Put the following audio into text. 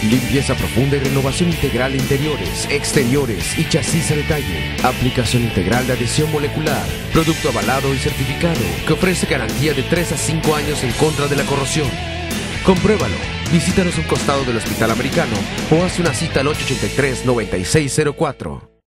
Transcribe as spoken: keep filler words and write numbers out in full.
Limpieza profunda y renovación integral de interiores, exteriores y chasis a detalle. Aplicación integral de adhesión molecular. Producto avalado y certificado que ofrece garantía de tres a cinco años en contra de la corrosión. Compruébalo. Visítanos a un costado del Hospital Americano o haz una cita al ocho ocho tres, nueve seis cero cuatro.